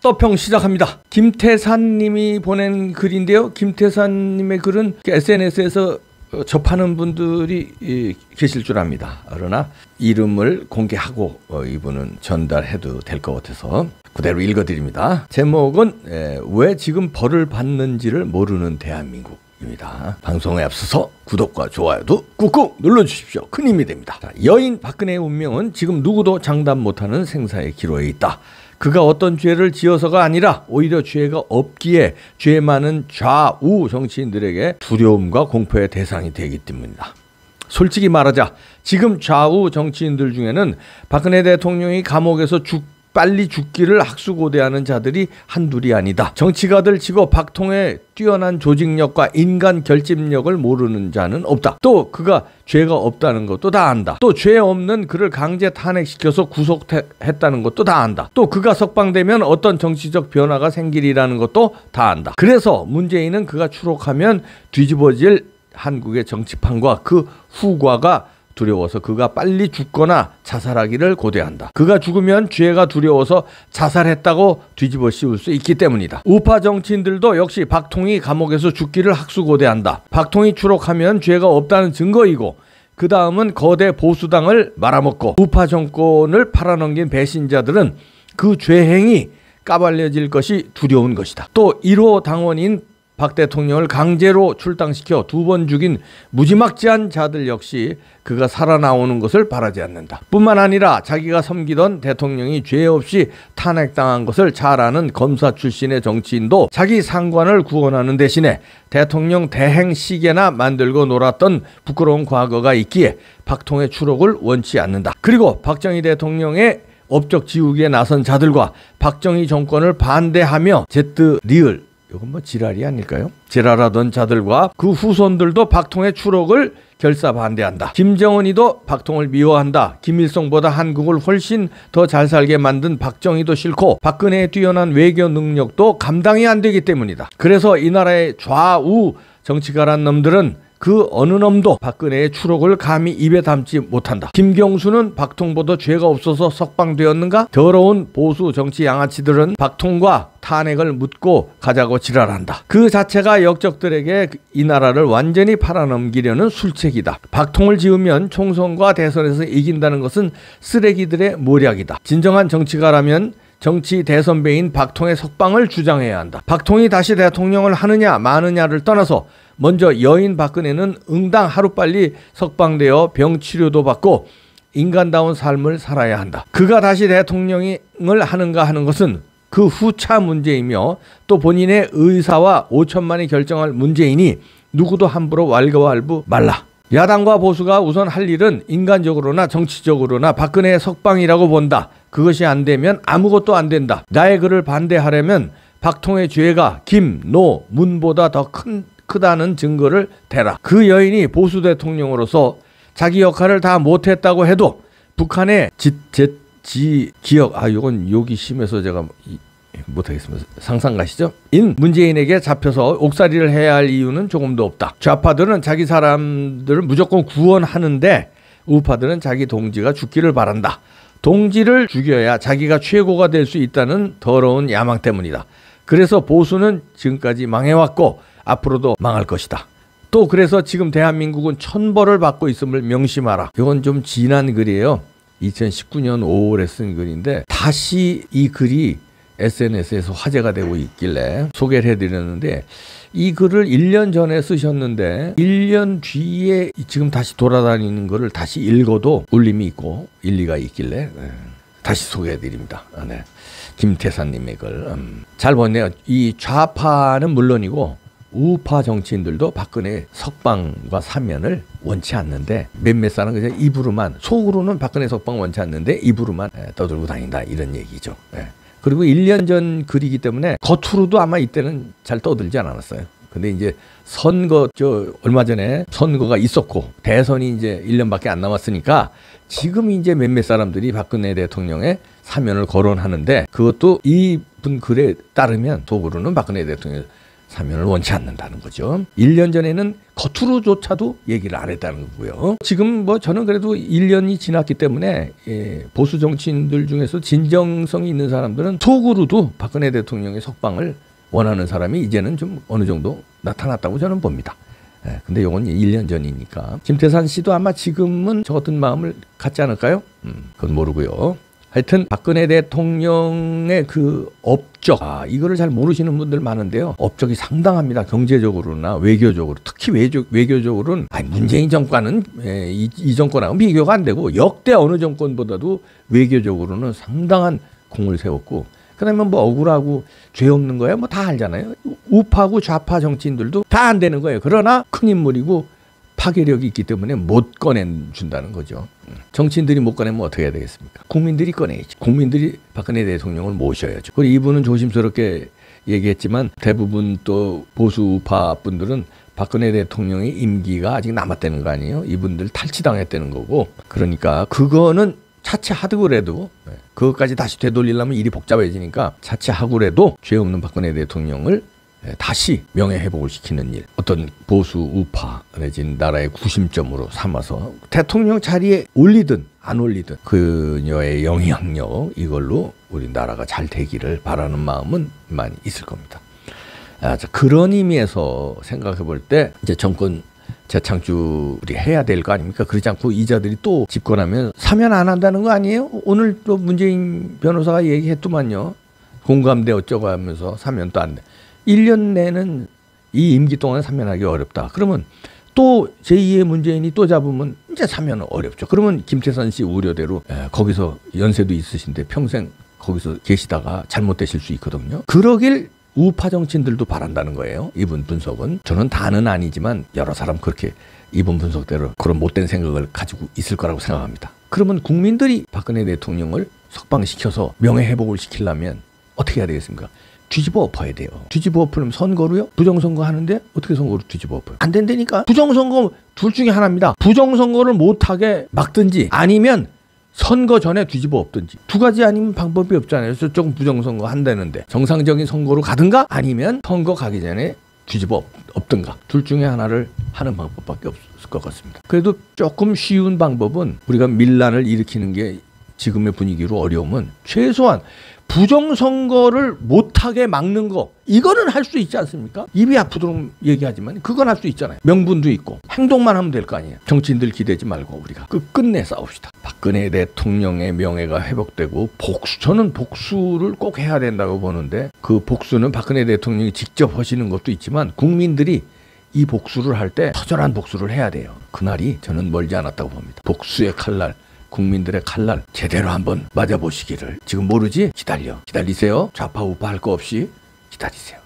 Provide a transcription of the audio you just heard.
떠평 시작합니다. 김태산님이 보낸 글인데요. 김태산님의 글은 SNS에서 접하는 분들이 계실 줄 압니다. 그러나 이름을 공개하고 이분은 전달해도 될 것 같아서 그대로 읽어드립니다. 제목은 왜 지금 벌을 받는지를 모르는 대한민국입니다. 방송에 앞서서 구독과 좋아요도 꾹꾹 눌러주십시오. 큰 힘이 됩니다. 자, 여인 박근혜의 운명은 지금 누구도 장담 못하는 생사의 기로에 있다. 그가 어떤 죄를 지어서가 아니라 오히려 죄가 없기에 죄 많은 좌우 정치인들에게 두려움과 공포의 대상이 되기 때문이다. 솔직히 말하자 지금 좌우 정치인들 중에는 박근혜 대통령이 감옥에서 빨리 죽기를 학수고대하는 자들이 한둘이 아니다. 정치가들 치고 박통의 뛰어난 조직력과 인간 결집력을 모르는 자는 없다. 또 그가 죄가 없다는 것도 다 안다. 또 죄 없는 그를 강제 탄핵시켜서 구속했다는 것도 다 안다. 또 그가 석방되면 어떤 정치적 변화가 생기리라는 것도 다 안다. 그래서 문재인은 그가 추록하면 뒤집어질 한국의 정치판과 그 후과가 두려워서 그가 빨리 죽거나 자살하기를 고대한다. 그가 죽으면 죄가 두려워서 자살했다고 뒤집어 씌울 수 있기 때문이다. 우파 정치인들도 역시 박통이 감옥에서 죽기를 학수고대한다. 박통이 추록하면 죄가 없다는 증거이고 그 다음은 거대 보수당을 말아먹고 우파 정권을 팔아넘긴 배신자들은 그 죄행이 까발려질 것이 두려운 것이다. 또 1호 당원인 박 대통령을 강제로 출당시켜 2번 죽인 무지막지한 자들 역시 그가 살아나오는 것을 바라지 않는다. 뿐만 아니라 자기가 섬기던 대통령이 죄 없이 탄핵당한 것을 잘 아는 검사 출신의 정치인도 자기 상관을 구원하는 대신에 대통령 대행 시계나 만들고 놀았던 부끄러운 과거가 있기에 박통의 추록을 원치 않는다. 그리고 박정희 대통령의 업적 지우기에 나선 자들과 박정희 정권을 반대하며 제트 리을 이건 뭐 지랄이 아닐까요? 지랄하던 자들과 그 후손들도 박통의 추록을 결사 반대한다. 김정은이도 박통을 미워한다. 김일성보다 한국을 훨씬 더 잘 살게 만든 박정희도 싫고 박근혜의 뛰어난 외교 능력도 감당이 안 되기 때문이다. 그래서 이 나라의 좌우 정치가란 놈들은 그 어느 놈도 박근혜의 추록을 감히 입에 담지 못한다. 김경수는 박통보다 죄가 없어서 석방되었는가? 더러운 보수 정치 양아치들은 박통과 탄핵을 묻고 가자고 지랄한다. 그 자체가 역적들에게 이 나라를 완전히 팔아넘기려는 술책이다. 박통을 지으면 총선과 대선에서 이긴다는 것은 쓰레기들의 모략이다. 진정한 정치가라면 정치 대선배인 박통의 석방을 주장해야 한다. 박통이 다시 대통령을 하느냐 마느냐를 떠나서 먼저 여인 박근혜는 응당 하루빨리 석방되어 병치료도 받고 인간다운 삶을 살아야 한다. 그가 다시 대통령을 하는가 하는 것은 그 후차 문제이며 또 본인의 의사와 5천만이 결정할 문제이니 누구도 함부로 왈가왈부 말라. 야당과 보수가 우선 할 일은 인간적으로나 정치적으로나 박근혜의 석방이라고 본다. 그것이 안 되면 아무것도 안 된다. 나의 글을 반대하려면 박통의 죄가 김, 노, 문보다 더 크다는 증거를 대라. 그 여인이 보수 대통령으로서 자기 역할을 다 못했다고 해도 북한의 기억, 이건 욕이 심해서 제가 못하겠습니다. 상상 가시죠? 문재인에게 잡혀서 옥살이를 해야 할 이유는 조금도 없다. 좌파들은 자기 사람들을 무조건 구원하는데 우파들은 자기 동지가 죽기를 바란다. 동지를 죽여야 자기가 최고가 될 수 있다는 더러운 야망 때문이다. 그래서 보수는 지금까지 망해왔고 앞으로도 망할 것이다. 또 그래서 지금 대한민국은 천벌을 받고 있음을 명심하라. 이건 좀 지난 글이에요. 2019년 5월에 쓴 글인데 다시 이 글이 SNS에서 화제가 되고 있길래 소개를 해드렸는데 이 글을 1년 전에 쓰셨는데 1년 뒤에 지금 다시 돌아다니는 글을 다시 읽어도 울림이 있고 일리가 있길래 다시 소개해드립니다. 네. 김태산님의 글. 잘 보네요. 이 좌파는 물론이고 우파 정치인들도 박근혜 석방과 사면을 원치 않는데 몇몇 사람 그냥 입으로만, 속으로는 박근혜 석방 원치 않는데 입으로만 떠들고 다닌다, 이런 얘기죠. 그리고 1년 전 글이기 때문에 겉으로도 아마 이때는 잘 떠들지 않았어요. 근데 이제 선거, 얼마 전에 선거가 있었고 대선이 이제 1년밖에 안 남았으니까 지금 이제 몇몇 사람들이 박근혜 대통령의 사면을 거론하는데, 그것도 이분 글에 따르면 속으로는 박근혜 대통령 사면을 원치 않는다는 거죠. 1년 전에는 겉으로조차도 얘기를 안 했다는 거고요. 지금 뭐 저는 그래도 1년이 지났기 때문에 보수 정치인들 중에서 진정성이 있는 사람들은 속으로도 박근혜 대통령의 석방을 원하는 사람이 이제는 좀 어느 정도 나타났다고 저는 봅니다. 근데 요건 1년 전이니까 김태산 씨도 아마 지금은 저 같은 마음을 갖지 않을까요? 그건 모르고요. 하여튼 박근혜 대통령의 그 업적, 이거를 잘 모르시는 분들 많은데요. 업적이 상당합니다. 경제적으로나 외교적으로. 특히 외교적으로는 문재인 정권은 이 정권하고 비교가 안 되고 역대 어느 정권보다도 외교적으로는 상당한 공을 세웠고, 그다음에 뭐 억울하고 죄 없는 거야 뭐 다 알잖아요. 우파고 좌파 정치인들도 다 안 되는 거예요. 그러나 큰 인물이고 파괴력이 있기 때문에 못 꺼내준다는 거죠. 정치인들이 못 꺼내면 어떻게 해야 되겠습니까? 국민들이 꺼내야지. 국민들이 박근혜 대통령을 모셔야죠. 그리고 이분은 조심스럽게 얘기했지만 대부분 또 보수 우파 분들은 박근혜 대통령의 임기가 아직 남았다는 거 아니에요? 이분들 탈취당했다는 거고. 그러니까 그거는 차치하더라도 그것까지 다시 되돌리려면 일이 복잡해지니까 차치하고라도 죄 없는 박근혜 대통령을 다시 명예회복을 시키는 일, 어떤 보수 우파 내진 나라의 구심점으로 삼아서 대통령 자리에 올리든 안 올리든 그녀의 영향력, 이걸로 우리 나라가 잘 되기를 바라는 마음은 많이 있을 겁니다. 그런 의미에서 생각해 볼 때 이제 정권 재창출이 해야 될 거 아닙니까? 그렇지 않고 이자들이 또 집권하면 사면 안 한다는 거 아니에요? 오늘 또 문재인 변호사가 얘기했더만요. 공감대 어쩌고 하면서 사면 또 안 돼. 1년 내는 이 임기 동안 사면하기 어렵다. 그러면 또 제2의 문재인이 또 잡으면 이제 사면은 어렵죠. 그러면 김태선 씨 우려대로 거기서 연세도 있으신데 평생 거기서 계시다가 잘못되실 수 있거든요. 그러길 우파 정치인들도 바란다는 거예요. 이분 분석은. 저는 다는 아니지만 여러 사람 그렇게 이분 분석대로 그런 못된 생각을 가지고 있을 거라고 생각합니다. 그러면 국민들이 박근혜 대통령을 석방시켜서 명예회복을 시키려면 어떻게 해야 되겠습니까? 뒤집어 엎어야 돼요. 뒤집어 엎으면 선거로요? 부정선거 하는데 어떻게 선거로 뒤집어 엎어요? 안 된다니까. 부정선거 둘 중에 하나입니다. 부정선거를 못하게 막든지 아니면 선거 전에 뒤집어 엎든지. 두 가지 아니면 방법이 없잖아요. 저쪽은 부정선거 한다는데 정상적인 선거로 가든가 아니면 선거 가기 전에 뒤집어 엎든가. 둘 중에 하나를 하는 방법밖에 없을 것 같습니다. 그래도 조금 쉬운 방법은 우리가 밀란을 일으키는 게 지금의 분위기로 어려우면 최소한 부정선거를 못하게 막는 거, 이거는 할 수 있지 않습니까? 입이 아프도록 얘기하지만 그건 할 수 있잖아요. 명분도 있고 행동만 하면 될 거 아니에요. 정치인들 기대지 말고 우리가 끝내 싸웁시다. 박근혜 대통령의 명예가 회복되고 저는 복수를 꼭 해야 된다고 보는데, 그 복수는 박근혜 대통령이 직접 하시는 것도 있지만 국민들이 이 복수를 할 때 처절한 복수를 해야 돼요. 그날이 저는 멀지 않았다고 봅니다. 복수의 칼날, 국민들의 칼날 제대로 한번 맞아보시기를. 지금 모르지? 기다리세요. 좌파 우파 할 거 없이 기다리세요.